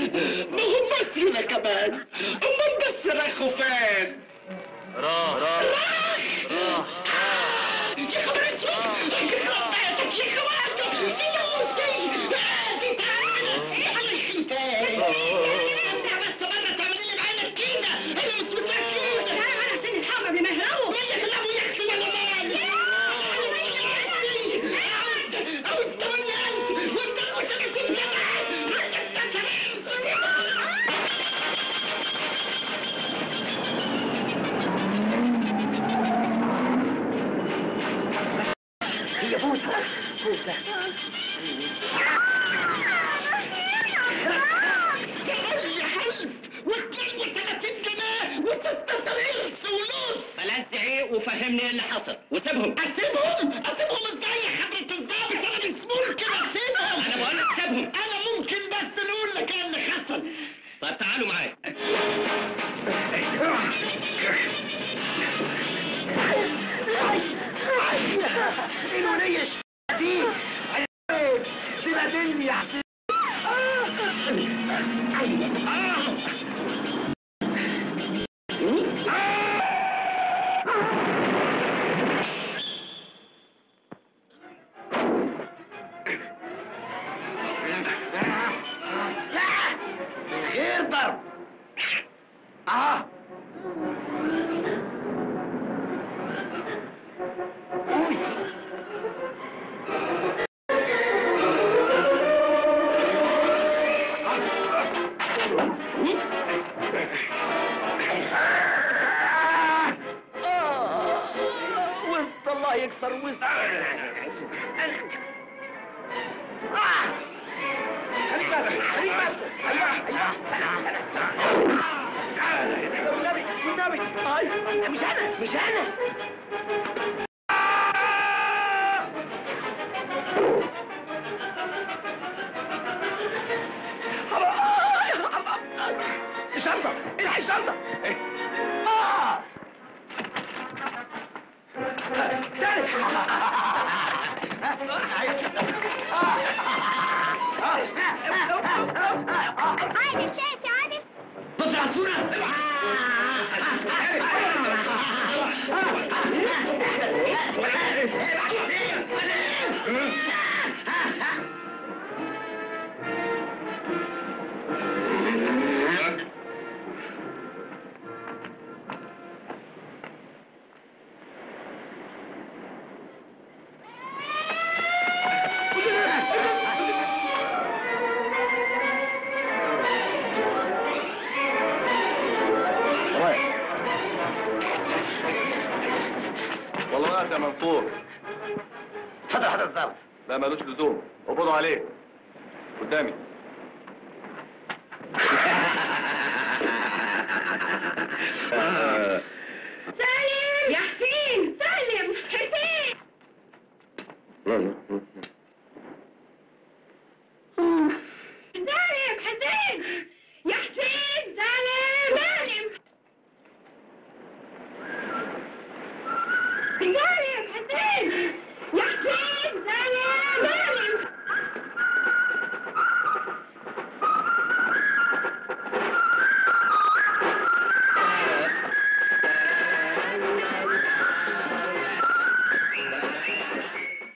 ما هم بس هنا كمان. امال بس راحوا فين؟ راح يا خبر اسود، يخرب بيتك يا خواتم، فلوسي دي تعالت الله يخليك. انت بس مرة تعملي لي بعينك كده، انا مش متأكد. تعال عشان الحرب قبل ما يهربوا. ما يغلبوا يا اختي ولا مال. عاوز 8000 والدم 30 جنيه. هي فوزة يا حلف و32 جنيه و6 سريرس ونص. بلاش زعيق وفهمني ايه اللي حصل وسيبهم. اسيبهم ازاي يا حضرة الضابط؟ انا بسمول كده اسيبهم. انا بقول لك سيبهم. انا ممكن بس نقول لك ايه اللي حصل. طيب تعالوا معايا. الولية دي بلادني يا حسين. لا من غير ضرب. وسط الله يكسر وسط. خليك ماسكه ايوه والنبي مش انا الشنطة الحق الشنطة. سالم عادل شايف يا عادل؟ بص على الصورة. والله وقت يا منصور. اتفضل حضرتك الضابط. لا مالوش لزوم، اقبضوا عليه قدامي. سالم يا حسين. سالم حسين.